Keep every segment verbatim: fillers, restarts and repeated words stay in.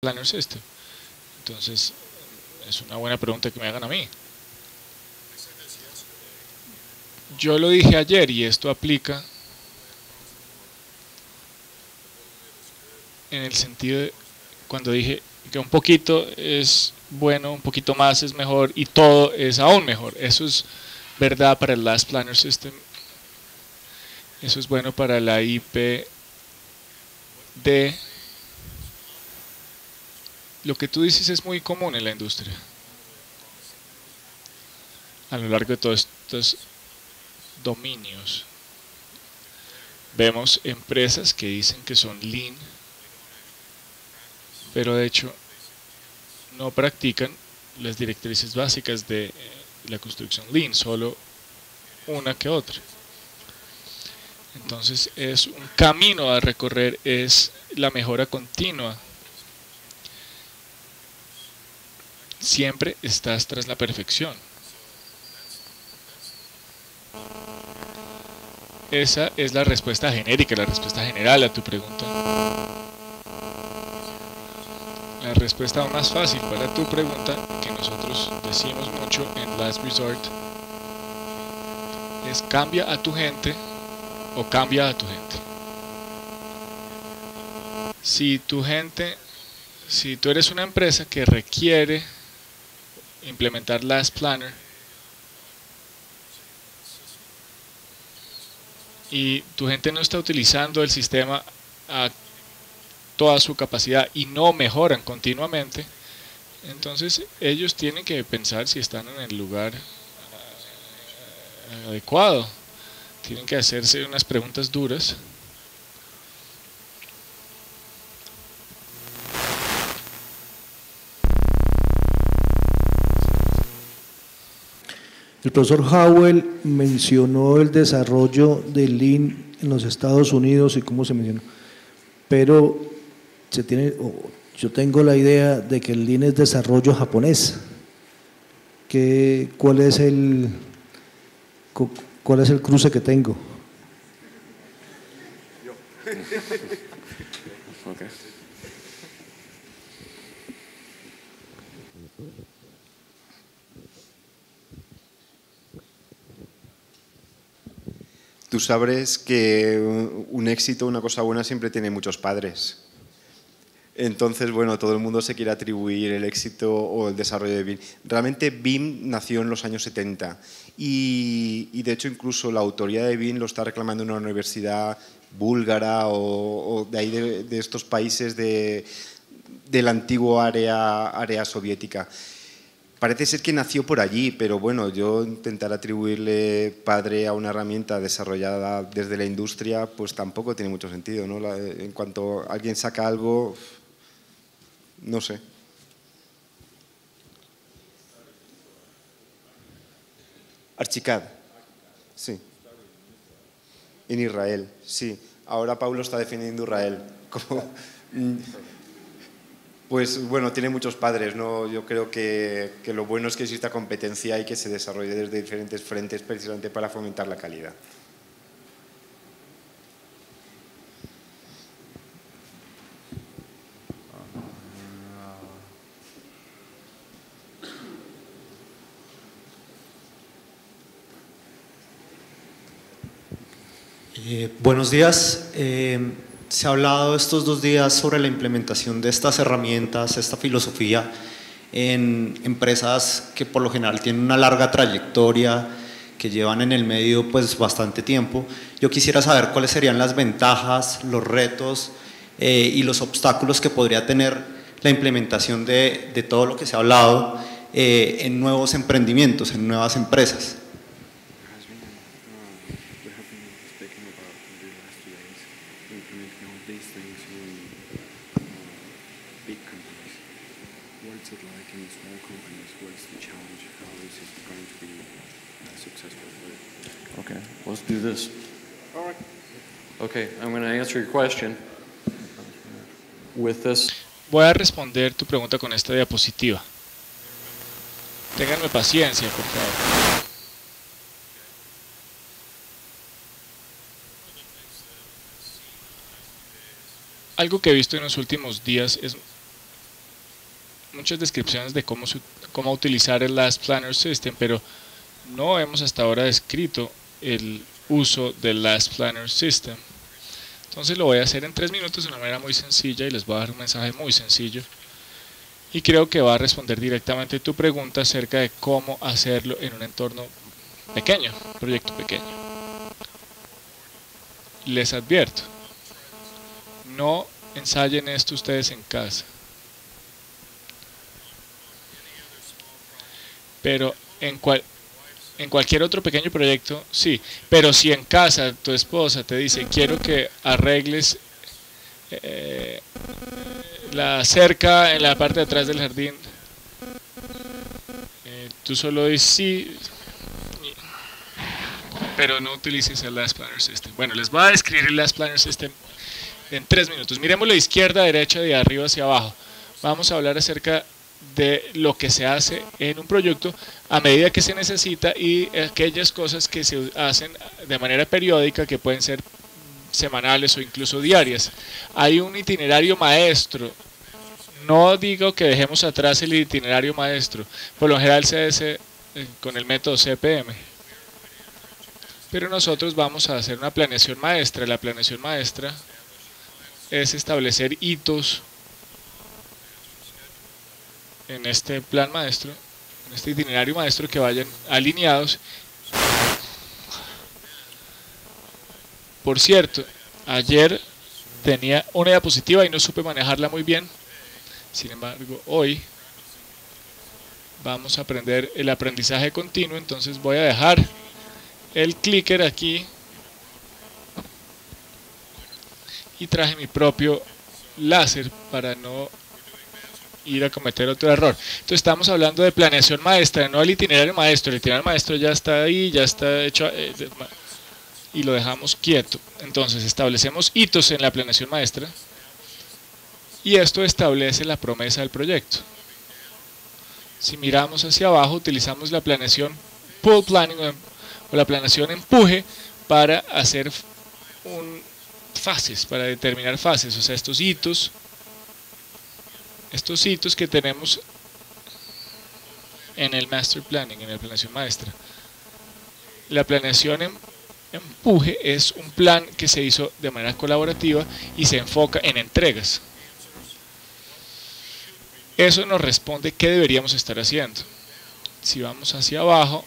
Planner System. Entonces, es una buena pregunta que me hagan a mí. Yo lo dije ayer y esto aplica en el sentido de cuando dije que un poquito es bueno, un poquito más es mejor y todo es aún mejor. Eso es verdad para el Last Planner System. Eso es bueno para la I P D. Lo que tú dices es muy común en la industria. A lo largo de todos estos dominios. Vemos empresas que dicen que son lean, pero de hecho no practican las directrices básicas de la construcción lean, solo una que otra. Entonces es un camino a recorrer, es la mejora continua. Siempre estás tras la perfección. Esa es la respuesta genérica, la respuesta general a tu pregunta. La respuesta aún más fácil para tu pregunta, que nosotros decimos mucho en Last Resort, es cambia a tu gente o cambia a tu gente. Si tu gente, si tú eres una empresa que requiere implementar Last Planner y tu gente no está utilizando el sistema a toda su capacidad y no mejoran continuamente, entonces ellos tienen que pensar si están en el lugar adecuado. Tienen que hacerse unas preguntas duras. El profesor Howell mencionó el desarrollo del Lean en los Estados Unidos y cómo se mencionó, pero se tiene, yo tengo la idea de que el Lean es desarrollo japonés. ¿Qué, cuál es el, cuál es el cruce que tengo? Okay. Tú sabrás que un éxito, una cosa buena, siempre tiene muchos padres. Entonces, bueno, todo el mundo se quiere atribuir el éxito o el desarrollo de B I M. Realmente B I M nació en los años setenta y, y de hecho incluso la autoría de B I M lo está reclamando una universidad búlgara o, o de ahí de, de estos países de, del antiguo área, área soviética. Parece ser que nació por allí, pero bueno, yo intentar atribuirle padre a una herramienta desarrollada desde la industria, pues tampoco tiene mucho sentido, ¿no? La, en cuanto alguien saca algo, no sé. Archicad, sí. En Israel, sí. Ahora Pablo está defendiendo Israel. Como, pues bueno, tiene muchos padres, ¿no? Yo creo que, que lo bueno es que exista competencia y que se desarrolle desde diferentes frentes precisamente para fomentar la calidad. Eh, buenos días. Eh, se ha hablado estos dos días sobre la implementación de estas herramientas, esta filosofía en empresas que por lo general tienen una larga trayectoria, que llevan en el medio pues bastante tiempo. Yo quisiera saber cuáles serían las ventajas, los retos eh, y los obstáculos que podría tener la implementación de, de todo lo que se ha hablado eh, en nuevos emprendimientos, en nuevas empresas. Okay, let's do this. All right. Okay, I'm going to answer your question with this. Voy a responder tu pregunta con esta diapositiva. Ténganme paciencia, por favor. Algo que he visto en los últimos días es muchas descripciones de cómo, su, cómo utilizar el Last Planner System, pero no hemos hasta ahora descrito el uso del Last Planner System. Entonces lo voy a hacer en tres minutos de una manera muy sencilla y les voy a dar un mensaje muy sencillo. Y creo que va a responder directamente tu pregunta acerca de cómo hacerlo en un entorno pequeño, proyecto pequeño. Les advierto, no ensayen esto ustedes en casa. Pero en, cual, en cualquier otro pequeño proyecto, sí. Pero si en casa tu esposa te dice, quiero que arregles eh, la cerca en la parte de atrás del jardín, eh, tú solo dices sí, pero no utilices el Last Planner System. Bueno, les voy a describir el Last Planner System en tres minutos. Miremoslo de izquierda a derecha, de arriba hacia abajo. Vamos a hablar acerca de lo que se hace en un proyecto a medida que se necesita y aquellas cosas que se hacen de manera periódica, que pueden ser semanales o incluso diarias. Hay un itinerario maestro. No digo que dejemos atrás el itinerario maestro, por lo general se hace eh, con el método C P M, pero nosotros vamos a hacer una planeación maestra. La planeación maestra es establecer hitos en este plan maestro, en este itinerario maestro, que vayan alineados. Por cierto, ayer tenía una diapositiva y no supe manejarla muy bien. Sin embargo, hoy vamos a aprender el aprendizaje continuo. Entonces voy a dejar el clicker aquí y traje mi propio láser para no ir a cometer otro error. Entonces estamos hablando de planeación maestra, no el itinerario maestro. El itinerario maestro ya está ahí, ya está hecho eh, y lo dejamos quieto. Entonces establecemos hitos en la planeación maestra y esto establece la promesa del proyecto. Si miramos hacia abajo, utilizamos la planeación pull planning o la planeación empuje para hacer un fases, para determinar fases, o sea, estos hitos estos hitos que tenemos en el master planning, en la planeación maestra. La planeación en empuje es un plan que se hizo de manera colaborativa y se enfoca en entregas. Eso nos responde qué deberíamos estar haciendo. Si vamos hacia abajo,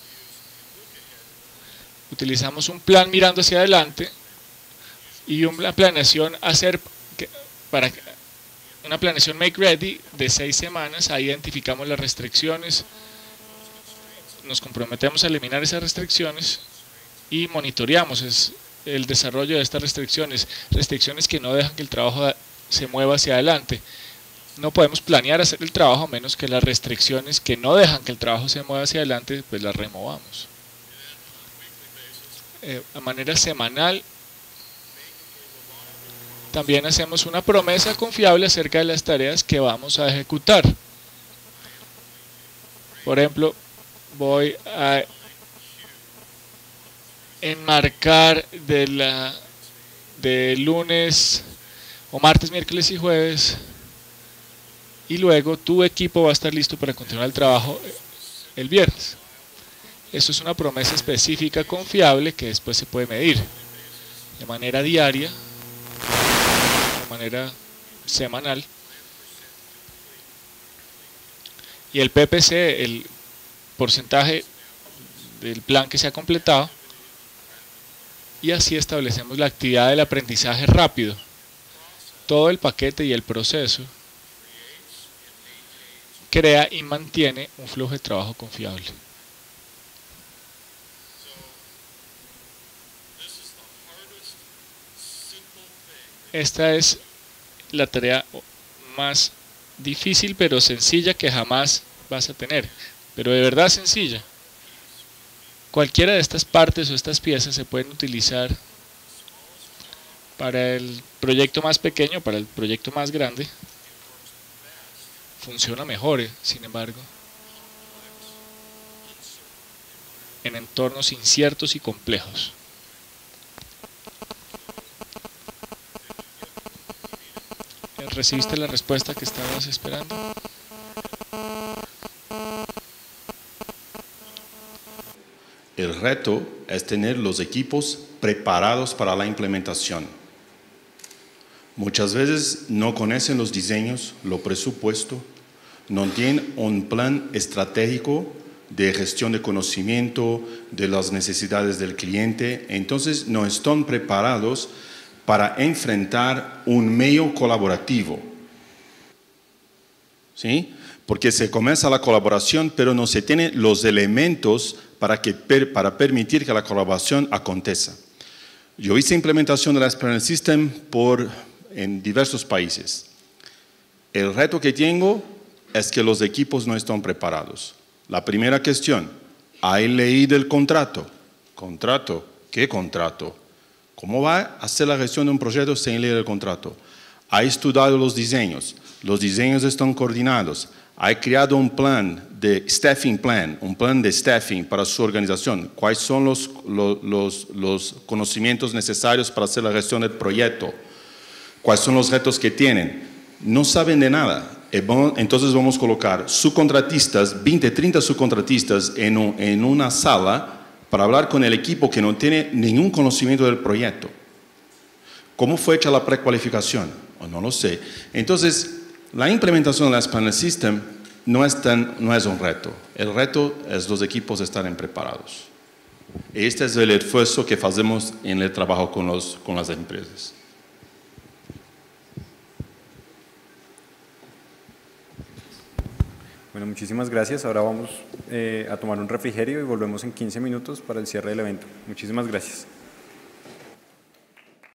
utilizamos un plan mirando hacia adelante y una planeación hacer para una planeación make ready de seis semanas. Ahí identificamos las restricciones, nos comprometemos a eliminar esas restricciones y monitoreamos es el desarrollo de estas restricciones, restricciones que no dejan que el trabajo se mueva hacia adelante. No podemos planear hacer el trabajo a menos que las restricciones que no dejan que el trabajo se mueva hacia adelante, pues las removamos. Eh, a manera semanal también hacemos una promesa confiable acerca de las tareas que vamos a ejecutar. Por ejemplo, voy a enmarcar de la de lunes o martes, miércoles y jueves, y luego tu equipo va a estar listo para continuar el trabajo el viernes. Esto es una promesa específica confiable que después se puede medir de manera diaria, de manera semanal. Y el P P C, el porcentaje del plan que se ha completado, y así establecemos la actividad del aprendizaje rápido, todo el paquete y el proceso crea y mantiene un flujo de trabajo confiable. Esta es la tarea más difícil pero sencilla que jamás vas a tener, pero de verdad sencilla. Cualquiera de estas partes o estas piezas se pueden utilizar para el proyecto más pequeño, para el proyecto más grande. Funciona mejor, sin embargo, en entornos inciertos y complejos. ¿Recibiste la respuesta que estabas esperando? el reto es tener los equipos preparados para la implementación. Muchas veces no conocen los diseños, lo presupuesto, no tienen un plan estratégico de gestión de conocimiento, de las necesidades del cliente, entonces no están preparados para enfrentar un medio colaborativo. ¿Sí? Porque se comienza la colaboración, pero no se tienen los elementos para, que, para permitir que la colaboración acontezca. Yo hice implementación de la Planner System por, en diversos países. El reto que tengo es que los equipos no están preparados. La primera cuestión, ¿hay leído el contrato? ¿Contrato? ¿Qué contrato? ¿Cómo va a hacer la gestión de un proyecto sin leer el contrato? ¿Ha estudiado los diseños? Los diseños están coordinados. ¿Ha creado un plan de staffing plan, un plan de staffing para su organización? ¿Cuáles son los, los, los, los conocimientos necesarios para hacer la gestión del proyecto? ¿Cuáles son los retos que tienen? No saben de nada. Entonces vamos a colocar subcontratistas, veinte, treinta subcontratistas en, un, en una sala para hablar con el equipo que no tiene ningún conocimiento del proyecto. ¿Cómo fue hecha la precualificación? Oh, no lo sé. Entonces, la implementación de la Planner System no es, tan, no es un reto. El reto es los equipos estar preparados. Este es el esfuerzo que hacemos en el trabajo con, los, con las empresas. Bueno, muchísimas gracias. Ahora vamos eh, a tomar un refrigerio y volvemos en quince minutos para el cierre del evento. Muchísimas gracias.